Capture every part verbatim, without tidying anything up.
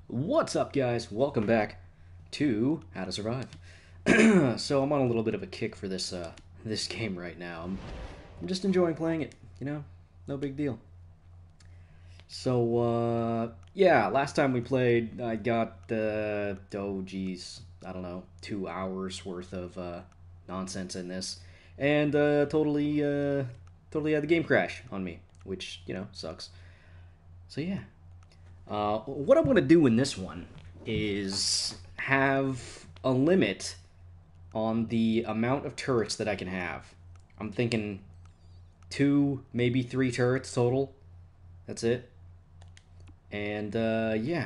What's up, guys? Welcome back to How to Survive. So I'm on a little bit of a kick for this uh, this game right now. I'm, I'm just enjoying playing it. You know, no big deal. So uh, yeah, last time we played, I got uh, oh geez, I don't know, two hours worth of uh, nonsense in this, and uh, totally uh, totally had the game crash on me, which you know sucks. So yeah, Uh, what I want to do in this one is have a limit on the amount of turrets that I can have. I'm thinking two, maybe three turrets total. That's it. And uh, yeah,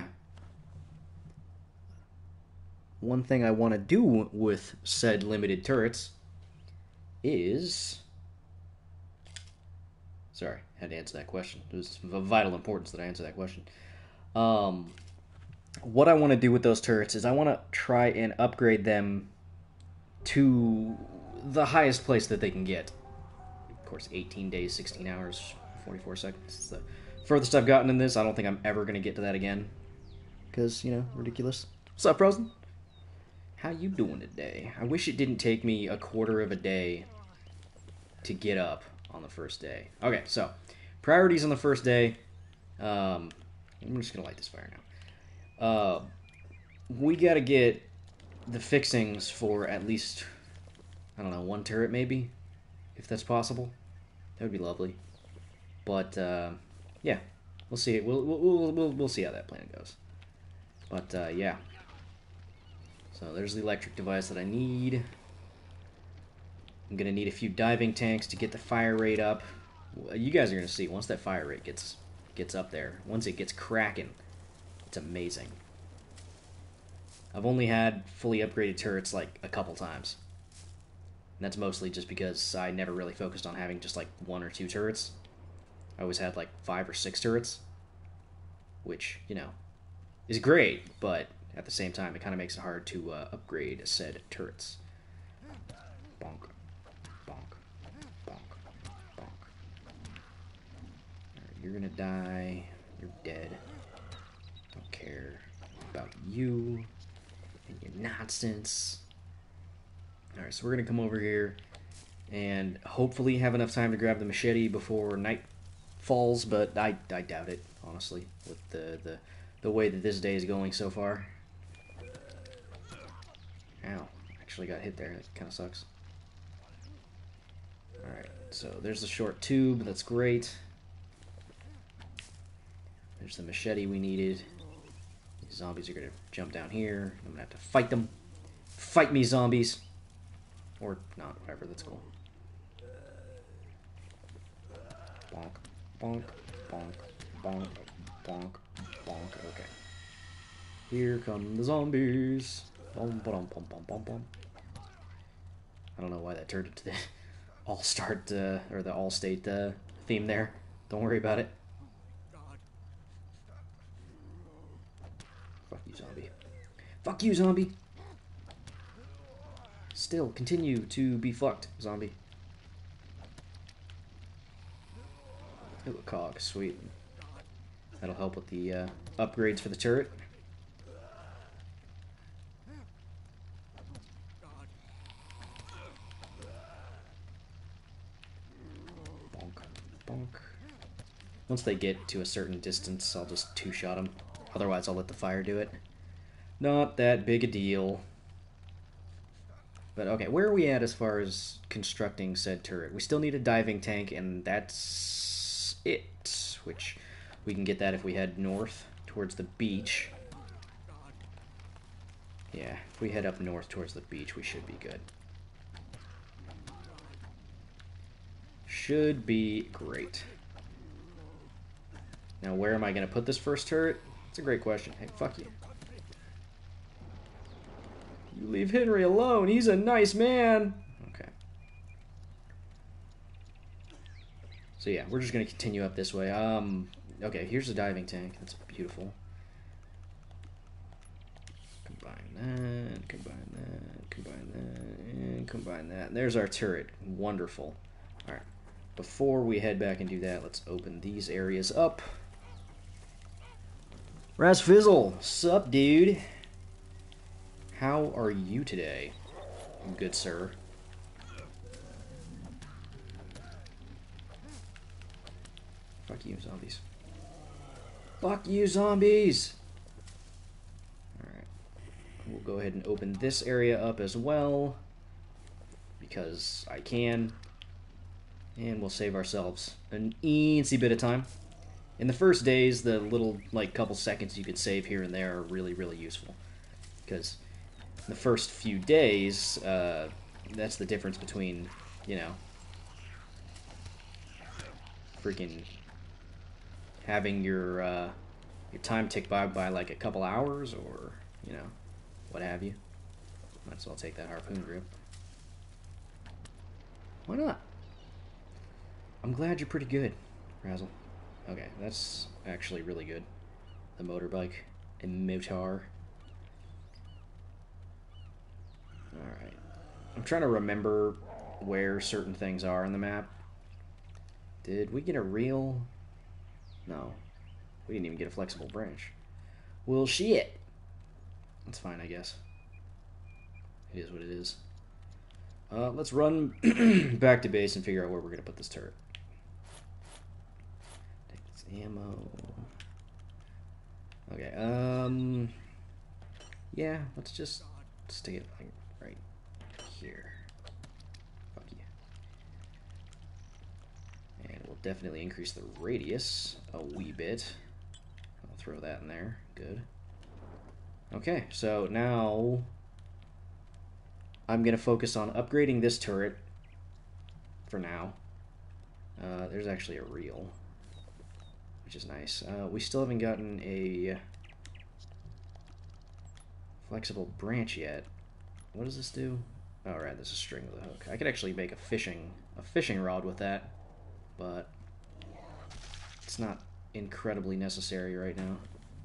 one thing I want to do with said limited turrets is. Sorry, I had to answer that question. It was of vital importance that I answer that question. Um, what I want to do with those turrets is I want to try and upgrade them to the highest place that they can get. Of course, eighteen days, sixteen hours, forty-four seconds. It's the furthest I've gotten in this. I don't think I'm ever going to get to that again. Because, you know, ridiculous. What's up, Frozen? How you doing today? I wish it didn't take me a quarter of a day to get up on the first day. Okay, so, priorities on the first day. Um, I'm just going to light this fire now. Uh, we got to get the fixings for at least, I don't know, one turret maybe, if that's possible. That would be lovely. But uh, yeah, we'll see. We'll, we'll we'll we'll see how that plan goes. But uh, yeah. So there's the electric device that I need. I'm gonna need a few diving tanks to get the fire rate up. You guys are gonna see once that fire rate gets gets up there. Once it gets cracking, it's amazing. I've only had fully upgraded turrets like a couple times. And that's mostly just because I never really focused on having just like one or two turrets. I always had like five or six turrets. Which, you know, is great, but at the same time it kind of makes it hard to uh, upgrade said turrets. Bonk. Bonk. Bonk. Bonk. Alright, you're gonna die. You're dead. Don't care about you and your nonsense. Alright, so we're going to come over here and hopefully have enough time to grab the machete before night falls, but I, I doubt it, honestly, with the, the, the way that this day is going so far. Ow, actually got hit there. That kind of sucks. Alright, so there's the short tube. That's great. There's the machete we needed. These zombies are going to jump down here. I'm going to have to fight them. Fight me, zombies! Or not, whatever, that's cool. Bonk, bonk, bonk, bonk, bonk, bonk. Okay. Here come the zombies. Bum, bum, bum, bum, bum, bum. I don't know why that turned into the all-start, uh, or the all-state uh, theme there. Don't worry about it. Fuck you, zombie. Fuck you, zombie! Still, continue to be fucked, zombie. Ooh, a cog, sweet. That'll help with the uh, upgrades for the turret. Bonk, bonk. Once they get to a certain distance, I'll just two-shot them. Otherwise, I'll let the fire do it. Not that big a deal. But okay, where are we at as far as constructing said turret? We still need a diving tank, and that's it. Which, we can get that if we head north towards the beach. Yeah, if we head up north towards the beach, we should be good. Should be great. Now, where am I going to put this first turret? That's a great question. Hey, fuck you. You leave Henry alone. He's a nice man. Okay. So yeah, we're just gonna continue up this way. Um. Okay, here's the diving tank. That's beautiful. Combine that. Combine that. Combine that. And combine that. And there's our turret. Wonderful. All right. Before we head back and do that, let's open these areas up. Razfizzle, sup, dude? How are you today, good sir? Fuck you, zombies. Fuck you, zombies! Alright. We'll go ahead and open this area up as well, because I can. And we'll save ourselves an eensy bit of time. In the first days, the little, like, couple seconds you could save here and there are really, really useful. Because the first few days, uh, that's the difference between, you know, freaking having your, uh, your time tick by by like a couple hours or, you know, what have you. Might as well take that harpoon grip. Why not? I'm glad you're pretty good, Razzle. Okay, that's actually really good. The motorbike. A motor. Alright. I'm trying to remember where certain things are in the map. Did we get a real... No. We didn't even get a flexible branch. Well, shit. That's fine, I guess. It is what it is. Uh, let's run back to base and figure out where we're going to put this turret. Take this ammo. Okay, um... yeah, let's just stick it like right here. Fuck you. And we'll definitely increase the radius a wee bit. I'll throw that in there. Good. Okay, so now I'm going to focus on upgrading this turret for now. Uh, there's actually a reel, which is nice. Uh, we still haven't gotten a flexible branch yet. What does this do? Oh, right, this is string with a hook. I could actually make a fishing a fishing rod with that, but it's not incredibly necessary right now.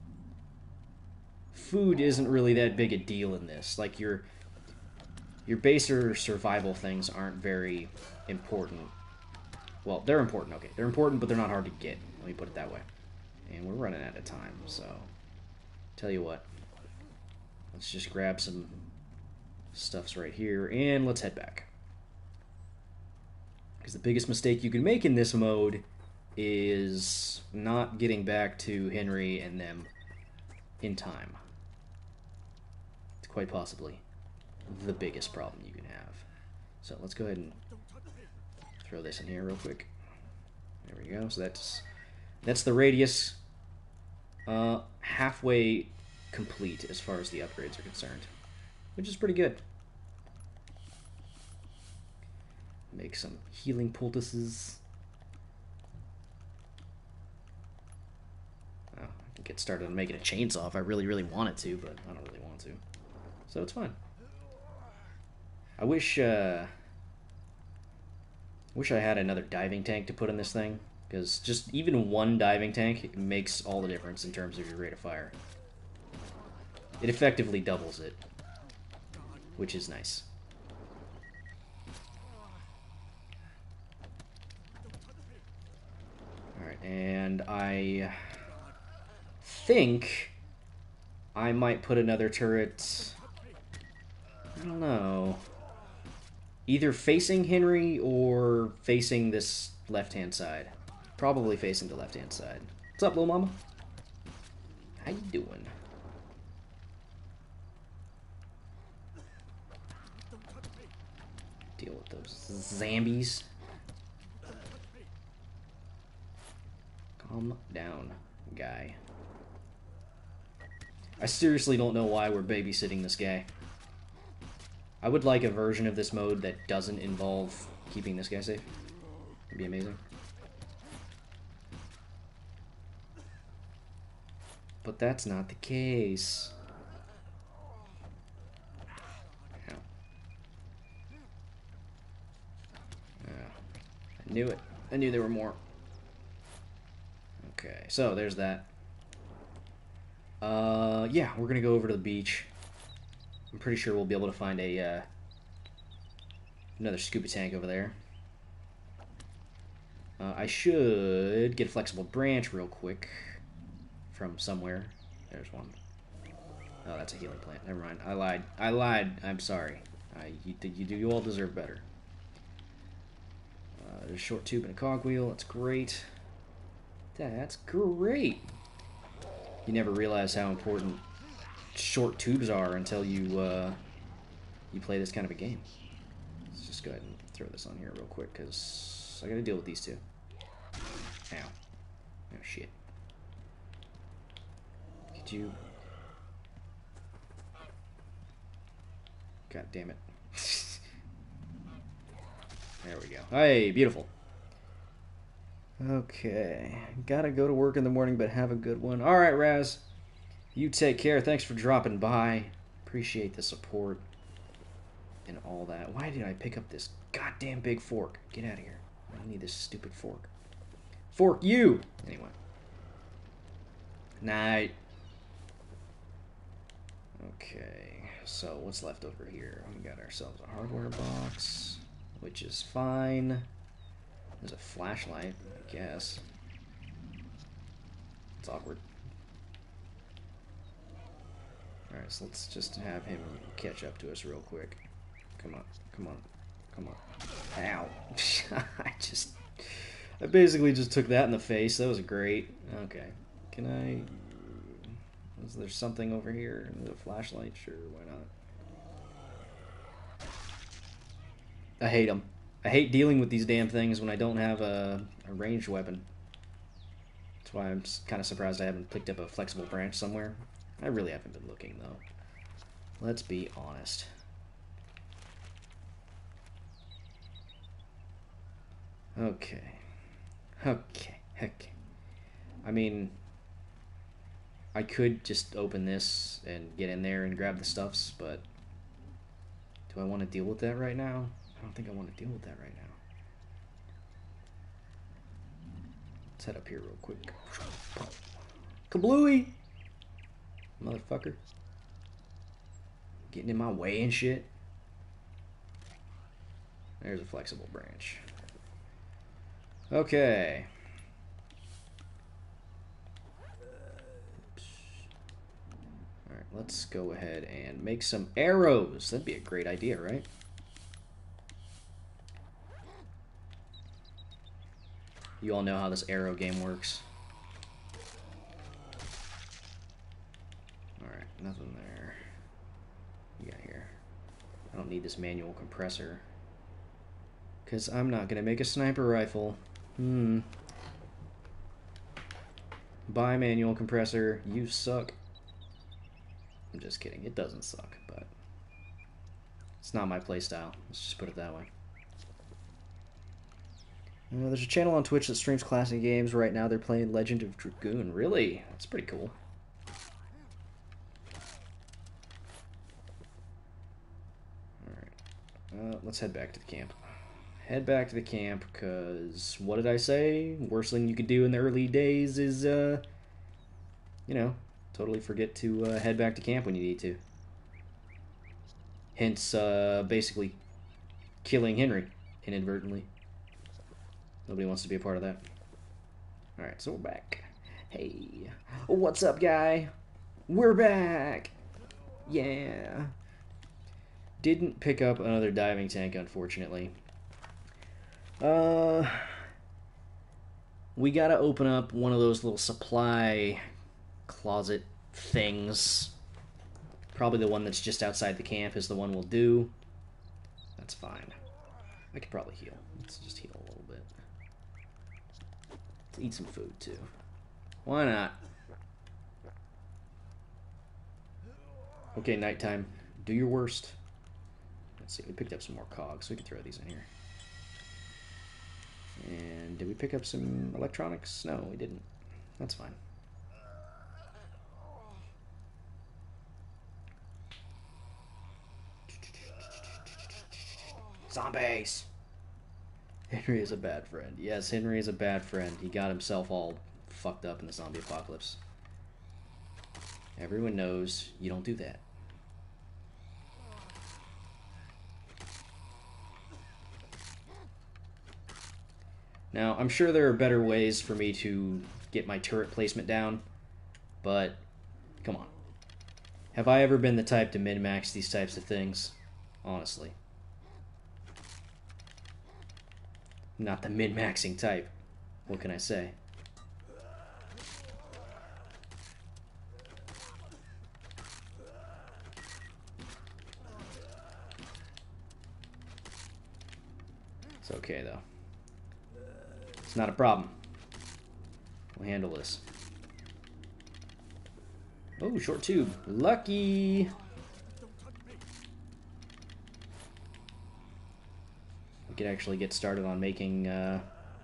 Food isn't really that big a deal in this. Like, your your baser survival things aren't very important. Well, they're important, okay. They're important, but they're not hard to get. Let me put it that way. And we're running out of time, so... Tell you what. Let's just grab some stuffs right here, and let's head back. Because the biggest mistake you can make in this mode is not getting back to Henry and them in time. It's quite possibly the biggest problem you can have. So let's go ahead and throw this in here real quick. There we go. So that's that's the radius uh, halfway complete as far as the upgrades are concerned, which is pretty good. Make some healing poultices. Oh, I can get started on making a chainsaw if I really, really wanted to, but I don't really want to. So it's fine. I wish, uh... wish I had another diving tank to put in this thing, because just even one diving tank makes all the difference in terms of your rate of fire. It effectively doubles it, which is nice. Alright, and I think I might put another turret, I don't know, either facing Henry or facing this left-hand side. Probably facing the left-hand side. What's up, little mama? How you doing? Deal with those zombies. Calm down, guy. I seriously don't know why we're babysitting this guy. I would like a version of this mode that doesn't involve keeping this guy safe. It'd be amazing. But that's not the case. Ow. Oh, I knew it. I knew there were more. Okay, so there's that. Uh, yeah, we're gonna go over to the beach. I'm pretty sure we'll be able to find a, uh, another scuba tank over there. Uh, I should get a flexible branch real quick from somewhere. There's one. Oh, that's a healing plant. Never mind. I lied. I lied. I'm sorry. I, you, you, do, you all deserve better. Uh, there's a short tube and a cogwheel. That's great. That's great. You never realize how important short tubes are until you uh, you play this kind of a game. Let's just go ahead and throw this on here real quick because I got to deal with these two. Ow. Oh, shit. Could you... God damn it. There we go. Hey, beautiful. Okay. Gotta go to work in the morning, but have a good one. Alright, Raz. You take care. Thanks for dropping by. Appreciate the support and all that. Why did I pick up this goddamn big fork? Get out of here. I don't need this stupid fork. Fork you! Anyway. Night. Okay. So, what's left over here? We got ourselves a hardware box, which is fine. There's a flashlight, I guess. It's awkward. Alright, so let's just have him catch up to us real quick. Come on, come on, come on. Ow. I just... I basically just took that in the face. That was great. Okay. Can I... Is there something over here? The flashlight? Sure, why not? I hate them. I hate dealing with these damn things when I don't have a, a ranged weapon. That's why I'm kind of surprised I haven't picked up a flexible branch somewhere. I really haven't been looking, though. Let's be honest. Okay. Okay. Okay. I mean... I could just open this and get in there and grab the stuffs, but do I want to deal with that right now? I don't think I want to deal with that right now. Let's head up here real quick. Kablooey! Motherfucker. Getting in my way and shit. There's a flexible branch. Okay. Alright, let's go ahead and make some arrows. That'd be a great idea, right? You all know how this arrow game works. Alright, nothing there. What you got here? I don't need this manual compressor. Because I'm not going to make a sniper rifle. Hmm. Buy manual compressor. You suck. I'm just kidding. It doesn't suck, but it's not my playstyle. Let's just put it that way. Uh, there's a channel on Twitch that streams classic games. Right now they're playing Legend of Dragoon. Really? That's pretty cool. Alright. Uh, let's head back to the camp. Head back to the camp, because what did I say? Worst thing you could do in the early days is, uh, you know, totally forget to uh, head back to camp when you need to. Hence, uh, basically killing Henry inadvertently. Nobody wants to be a part of that. Alright, so we're back. Hey, what's up, guy? We're back! Yeah. Didn't pick up another diving tank, unfortunately. Uh, we gotta open up one of those little supply closet things. Probably the one that's just outside the camp is the one we'll do. That's fine. I could probably heal. Let's just heal a little bit. Let's eat some food, too. Why not? Okay, nighttime. Do your worst. Let's see, we picked up some more cogs, so we can throw these in here. And did we pick up some electronics? No, we didn't. That's fine. Zombies! Henry is a bad friend. Yes, Henry is a bad friend. He got himself all fucked up in the zombie apocalypse. Everyone knows you don't do that. Now, I'm sure there are better ways for me to get my turret placement down, but Come on. Have I ever been the type to min-max these types of things? Honestly. Not the min-maxing type. What can I say? It's okay, though. It's not a problem. We'll handle this. Oh, short tube. Lucky! We could actually get started on making uh,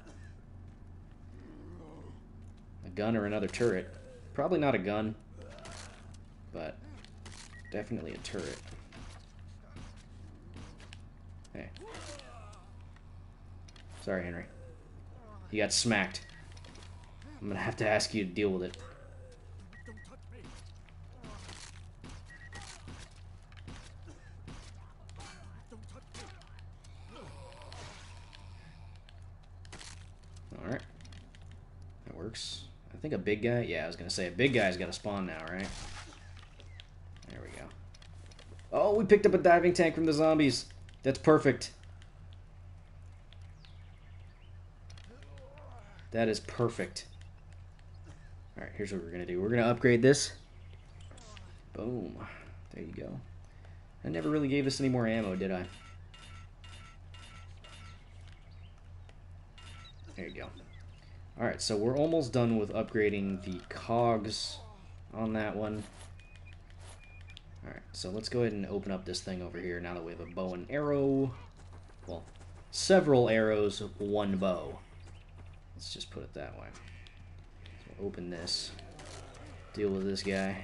a gun or another turret. Probably not a gun, but definitely a turret. Hey. Sorry, Henry. You got smacked. I'm gonna have to ask you to deal with it. Alright. That works. I think a big guy... Yeah, I was gonna say, a big guy's gotta spawn now, right? There we go. Oh, we picked up a diving tank from the zombies. That's perfect. That is perfect. Alright, here's what we're gonna do. We're gonna upgrade this. Boom. There you go. I never really gave us any more ammo, did I? There you go. Alright, so we're almost done with upgrading the cogs on that one. Alright, so let's go ahead and open up this thing over here now that we have a bow and arrow. Well, several arrows, one bow. Let's just put it that way. So we'll open this. Deal with this guy.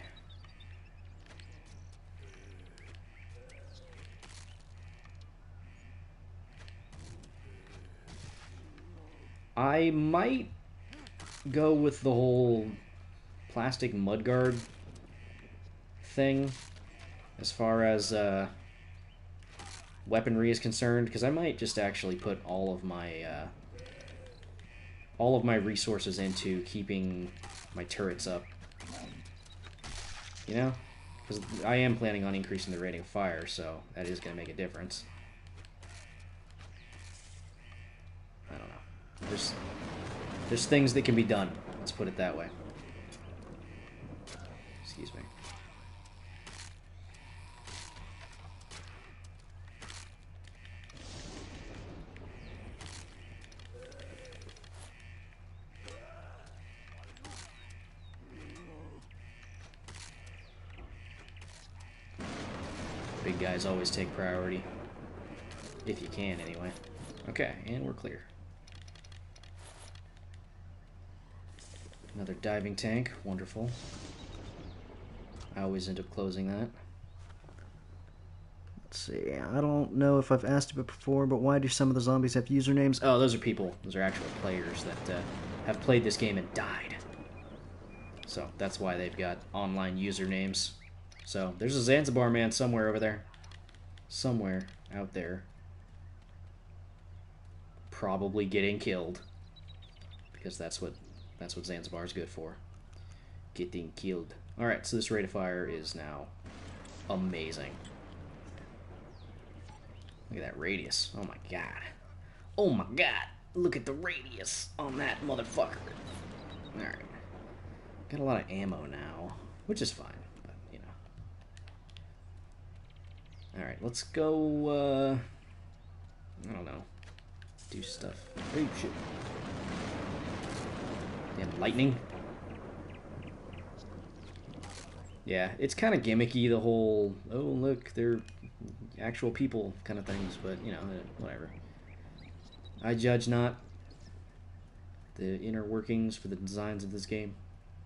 I might go with the whole plastic mudguard thing as far as uh, weaponry is concerned, because I might just actually put all of my uh, all of my resources into keeping my turrets up. You know? Because I am planning on increasing the rating of fire, so that is going to make a difference. I don't know. There's, there's things that can be done. Let's put it that way. Excuse me. Big guys always take priority. If you can, anyway. Okay, and we're clear. Another diving tank. Wonderful. I always end up closing that. Let's see. I don't know if I've asked it before, but why do some of the zombies have usernames? Oh, those are people. Those are actual players that uh, have played this game and died. So that's why they've got online usernames. So there's a Zanzibar man somewhere over there. Somewhere out there. Probably getting killed. Because that's what that's what Zanzibar is good for. Getting killed. Alright, so this rate of fire is now amazing. Look at that radius. Oh my god. Oh my god. Look at the radius on that motherfucker. Alright. Got a lot of ammo now, which is fine. Alright, let's go, uh, I don't know, do stuff. Oh, shit. Damn, lightning. Yeah, it's kind of gimmicky, the whole, oh, look, they're actual people kind of things, but, you know, whatever. I judge not the inner workings for the designs of this game.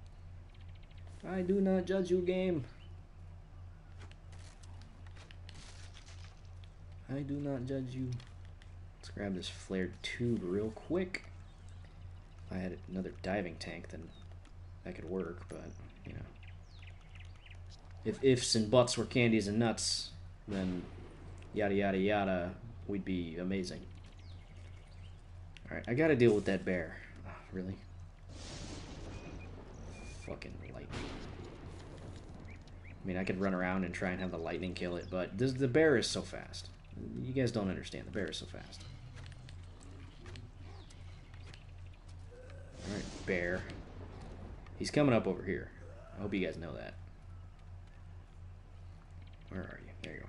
I do not judge you, game. I do not judge you. Let's grab this flared tube real quick. If I had another diving tank, then that could work, but, you know. If ifs and buts were candies and nuts, then yada yada yada, we'd be amazing. Alright, I gotta deal with that bear. Oh, really? Fucking lightning. I mean, I could run around and try and have the lightning kill it, but this, the bear is so fast. You guys don't understand. The bear is so fast. Alright, bear. He's coming up over here. I hope you guys know that. Where are you? There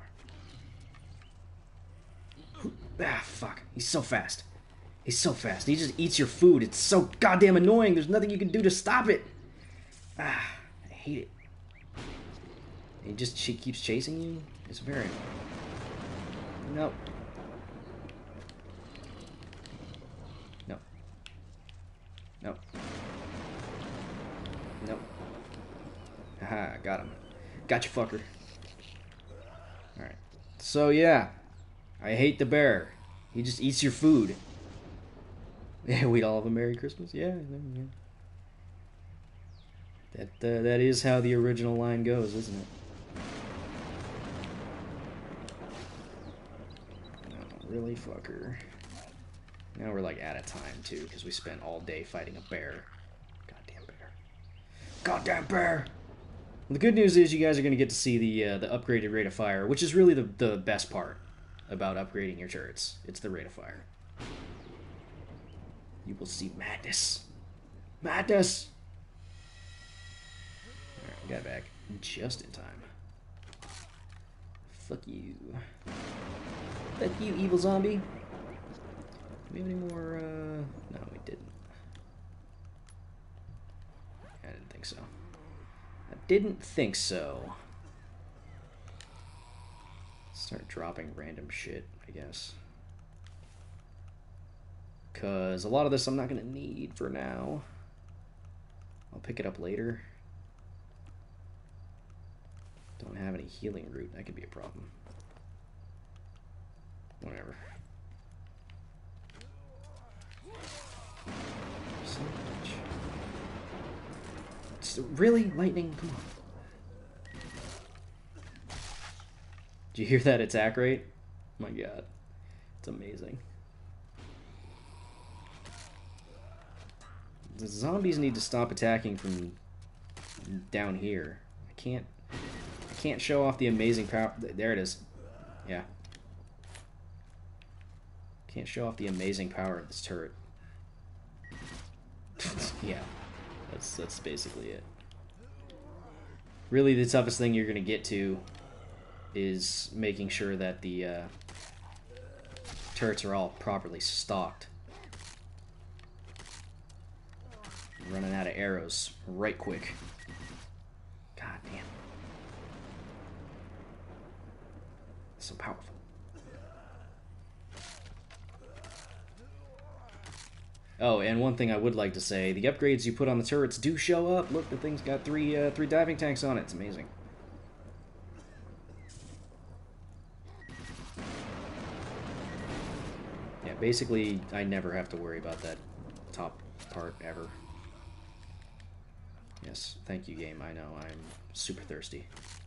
you are. Ah, fuck. He's so fast. He's so fast. He just eats your food. It's so goddamn annoying. There's nothing you can do to stop it. Ah, I hate it. He just she keeps chasing you. It's very annoying. No. No. No. No. Haha, got him. Got you, fucker. Alright. So, yeah. I hate the bear. He just eats your food. Yeah, we'd all have a Merry Christmas. Yeah. yeah. That, uh, that is how the original line goes, isn't it? No, really, fucker. Now we're, like, out of time, too, because we spent all day fighting a bear. Goddamn bear. Goddamn bear! Well, the good news is you guys are going to get to see the uh, the upgraded rate of fire, which is really the, the best part about upgrading your turrets. It's the rate of fire. You will see madness. Madness! Alright, we got it back just in time. Fuck you. Fuck you, evil zombie. Do we have any more, uh... No, we didn't. I didn't think so. I didn't think so. Start dropping random shit, I guess. Because a lot of this I'm not going to need for now. I'll pick it up later. Don't have any healing root. That could be a problem. Whatever. Really? Lightning? Come on. Did you hear that attack rate? Oh my god. It's amazing. The zombies need to stop attacking from down here. I can't I can't show off the amazing power. There it is. Yeah. Can't show off the amazing power of this turret. Yeah. That's that's basically it. Really, the toughest thing you're gonna get to is making sure that the uh, turrets are all properly stocked. Running out of arrows right quick. God damn. So powerful. Oh, and one thing I would like to say, the upgrades you put on the turrets do show up. Look, the thing's got three uh, three diving tanks on it. It's amazing. Yeah, basically, I never have to worry about that top part ever. Yes, thank you, game. I know, I'm super thirsty.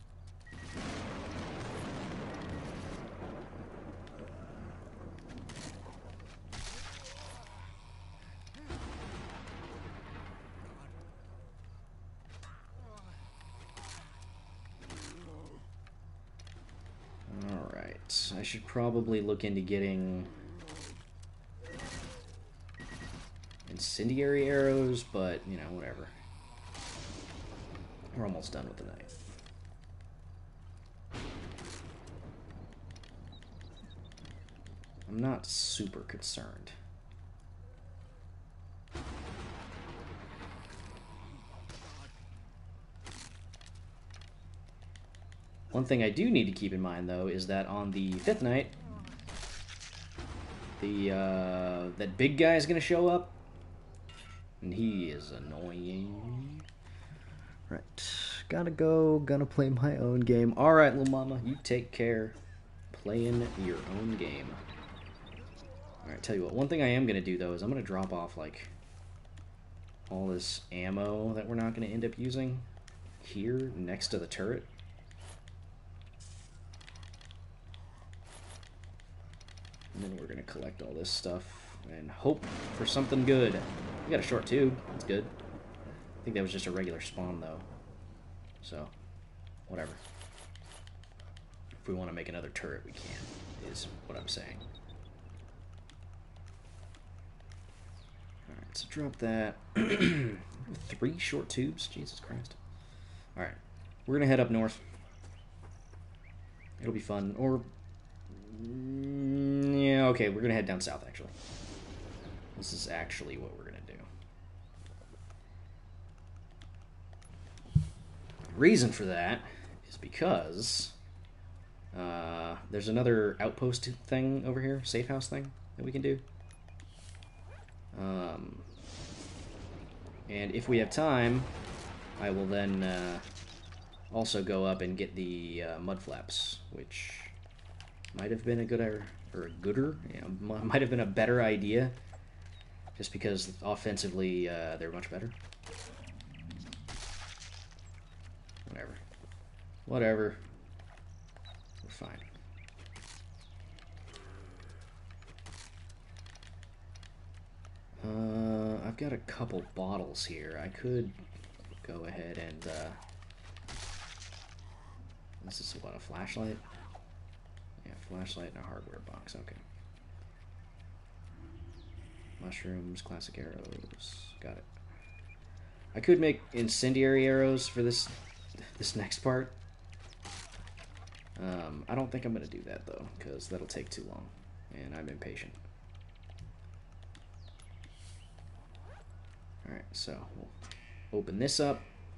Alright, I should probably look into getting incendiary arrows, but, you know, whatever. We're almost done with the night. I'm not super concerned. One thing I do need to keep in mind, though, is that on the fifth night, the uh, that big guy is going to show up, and he is annoying. Right, gotta go, gonna play my own game. Alright, little mama, you take care playing your own game. Alright, tell you what, one thing I am gonna do, though, is I'm gonna drop off, like, all this ammo that we're not gonna end up using here next to the turret. And then we're gonna collect all this stuff and hope for something good. We got a short tube, that's good. I think that was just a regular spawn, though. So, whatever. If we want to make another turret, we can, is what I'm saying. Alright, so drop that. Three short tubes? Jesus Christ. Alright, we're going to head up north. It'll be fun. Or, mm, yeah, okay, we're going to head down south, actually. This is actually what we're going to do. The reason for that is because uh, there's another outpost thing over here, safe house thing that we can do. Um, and if we have time, I will then uh, also go up and get the uh, mud flaps, which might have been a good or, or a gooder, yeah, might have been a better idea, just because offensively uh, they're much better. Whatever, whatever. We're fine. Uh, I've got a couple bottles here. I could go ahead and, uh... this is what, a flashlight? Yeah, flashlight and a hardware box, okay. Mushrooms, classic arrows, got it. I could make incendiary arrows for this, this next part. Um, I don't think I'm gonna do that, though, because that'll take too long, and I'm impatient. Alright, so we'll open this up.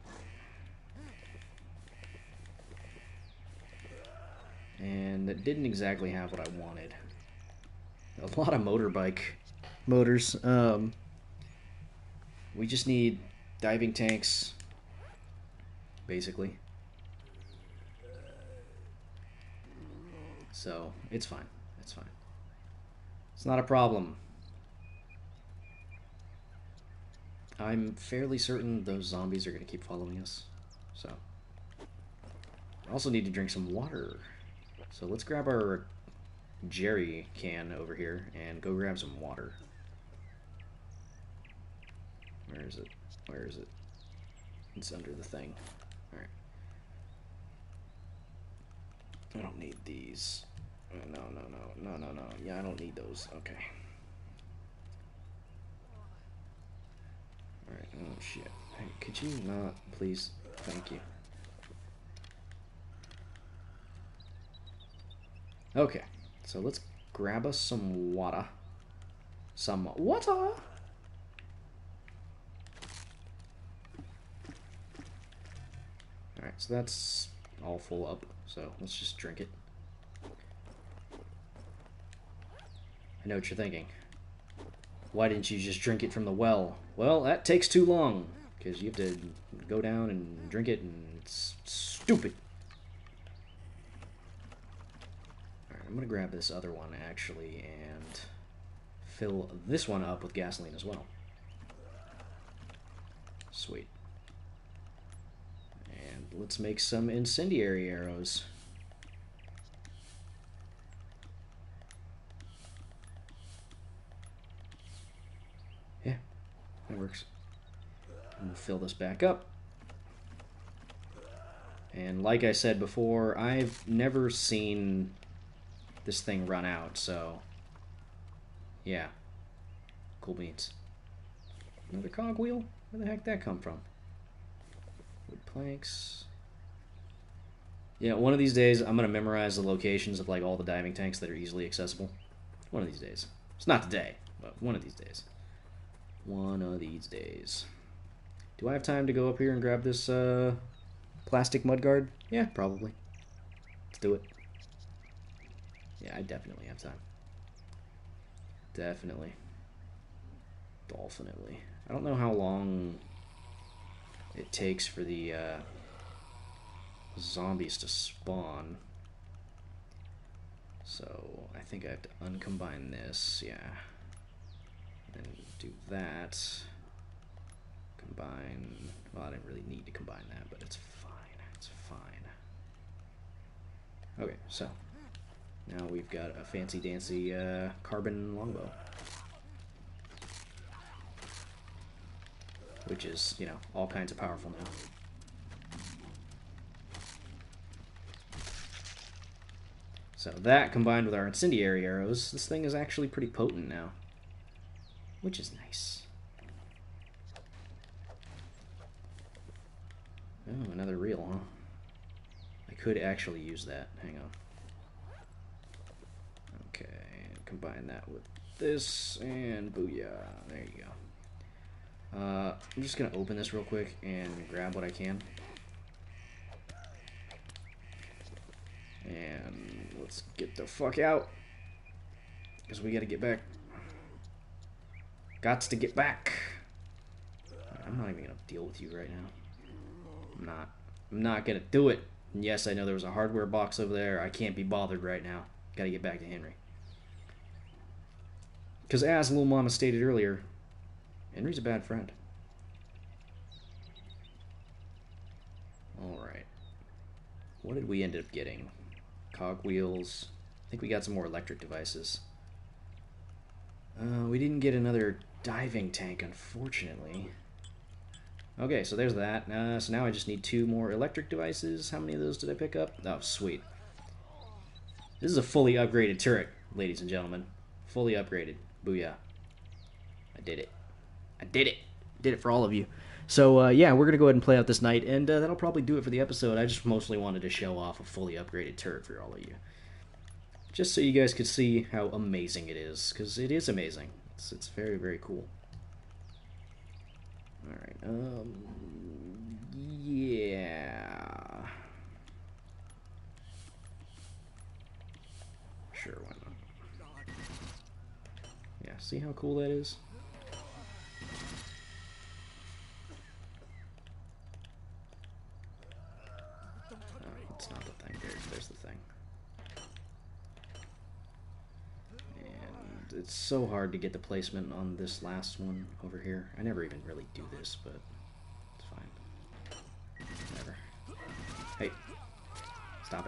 And that didn't exactly have what I wanted. A lot of motorbike motors. Um, we just need diving tanks, basically. So, it's fine. It's fine. It's not a problem. I'm fairly certain those zombies are going to keep following us, so. I also need to drink some water. So let's grab our jerry can over here and go grab some water. Where is it? Where is it? It's under the thing. Alright. I don't need these. Uh, no, no, no, no, no, no. Yeah, I don't need those. Okay. Alright, oh shit. Hey, could you not, please? Thank you. Okay, so let's grab us some water. Some water! Alright, so that's all full up, so let's just drink it. I know what you're thinking. Why didn't you just drink it from the well? Well, that takes too long, because you have to go down and drink it, and it's stupid. Alright, I'm going to grab this other one, actually, and fill this one up with gasoline as well. Sweet. And let's make some incendiary arrows. Yeah, that works. And we'll fill this back up. And like I said before, I've never seen this thing run out, so yeah. Cool beans. Another cogwheel? Where the heck did that come from? Wood planks. Yeah, one of these days I'm going to memorize the locations of like all the diving tanks that are easily accessible. One of these days. It's not today, but one of these days. One of these days. Do I have time to go up here and grab this uh, plastic mudguard? Yeah, probably. Let's do it. Yeah, I definitely have time. Definitely. Dolphinitely. I don't know how long it takes for the uh, zombies to spawn. So I think I have to uncombine this, yeah. And do that. Combine. Well, I didn't really need to combine that, but it's fine. It's fine. Okay, so now we've got a fancy dancy uh, carbon longbow. Which is, you know, all kinds of powerful now. So that, combined with our incendiary arrows, this thing is actually pretty potent now. Which is nice. Oh, another reel, huh? I could actually use that. Hang on. Okay, combine that with this, and booyah. There you go. Uh, I'm just going to open this real quick and grab what I can. And let's get the fuck out. Because we got to get back. Gots to get back. I'm not even going to deal with you right now. I'm not. I'm not going to do it. And yes, I know there was a hardware box over there. I can't be bothered right now. Got to get back to Henry. Because as Little Mama stated earlier, Henry's a bad friend. Alright. What did we end up getting? Cogwheels. I think we got some more electric devices. Uh, we didn't get another diving tank, unfortunately. Okay, so there's that. Uh, so now I just need two more electric devices. How many of those did I pick up? Oh, sweet. This is a fully upgraded turret, ladies and gentlemen. Fully upgraded. Booyah. I did it. I did it. Did it for all of you. So, uh, yeah, we're going to go ahead and play out this night, and uh, that'll probably do it for the episode. I just mostly wanted to show off a fully upgraded turret for all of you. Just so you guys could see how amazing it is, because it is amazing. It's, it's very, very cool. Alright, um... yeah... Sure, why not? Yeah, see how cool that is? Oh, it's not the thing. There, there's the thing. And it's so hard to get the placement on this last one over here. I never even really do this, but it's fine. Whatever. Hey, stop it.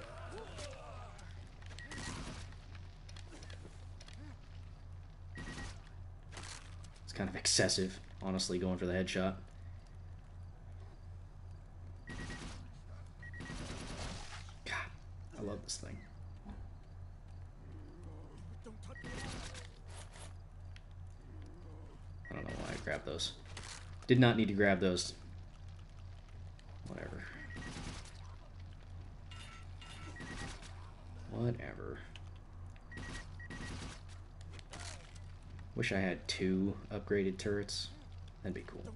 Kind of excessive, honestly, going for the headshot. God, I love this thing. I don't know why I grabbed those. Did not need to grab those. Whatever. Whatever. Wish I had two upgraded turrets. That'd be cool.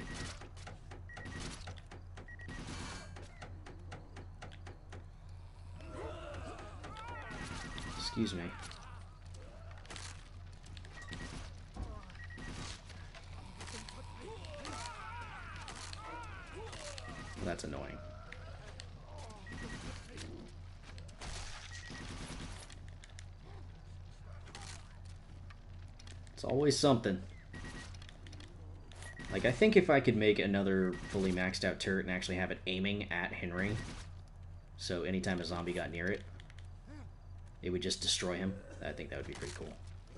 Excuse me. Well, that's annoying. It's always something. Like, I think if I could make another fully maxed out turret and actually have it aiming at Henry, so anytime a zombie got near it, it would just destroy him, I think that would be pretty cool.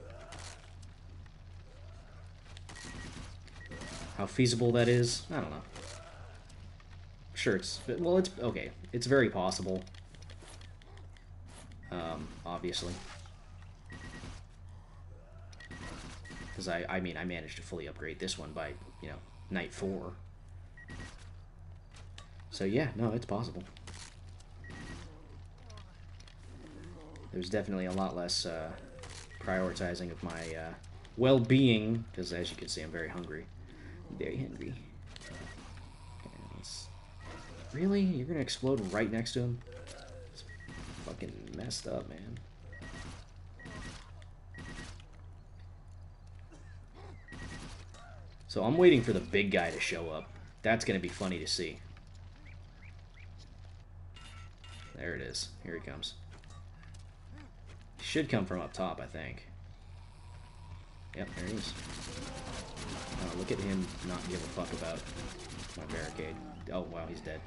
How feasible that is, I don't know. Sure, it's, well, it's, okay, it's very possible. Um, obviously. Because I, I mean, I managed to fully upgrade this one by, you know, night four. So yeah, no, it's possible. There's definitely a lot less uh, prioritizing of my uh, well-being, because as you can see, I'm very hungry. Very hungry. Really? You're gonna explode right next to him? It's fucking messed up, man. So I'm waiting for the big guy to show up. That's going to be funny to see. There it is. Here he comes. He should come from up top, I think. Yep, there he is. Oh, look at him not give a fuck about my barricade. Oh, wow, he's dead.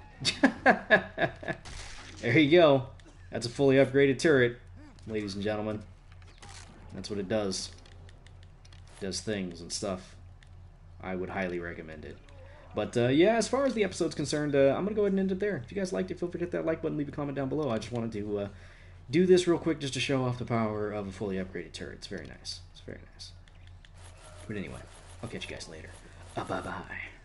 There you go. That's a fully upgraded turret, ladies and gentlemen. That's what it does. It does things and stuff. I would highly recommend it. But, uh, yeah, as far as the episode's concerned, uh, I'm going to go ahead and end it there. If you guys liked it, feel free to hit that like button, leave a comment down below. I just wanted to uh, do this real quick just to show off the power of a fully upgraded turret. It's very nice. It's very nice. But anyway, I'll catch you guys later. Uh, bye-bye.